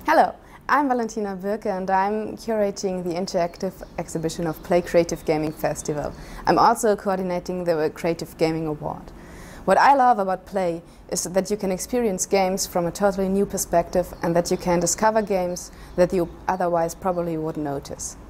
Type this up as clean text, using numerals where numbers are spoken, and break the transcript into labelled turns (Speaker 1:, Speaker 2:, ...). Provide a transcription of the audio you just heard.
Speaker 1: Hello, I'm Valentina Birke and I'm curating the interactive exhibition of Play Creative Gaming Festival. I'm also coordinating the Creative Gaming Award. What I love about Play is that you can experience games from a totally new perspective and that you can discover games that you otherwise probably wouldn't notice.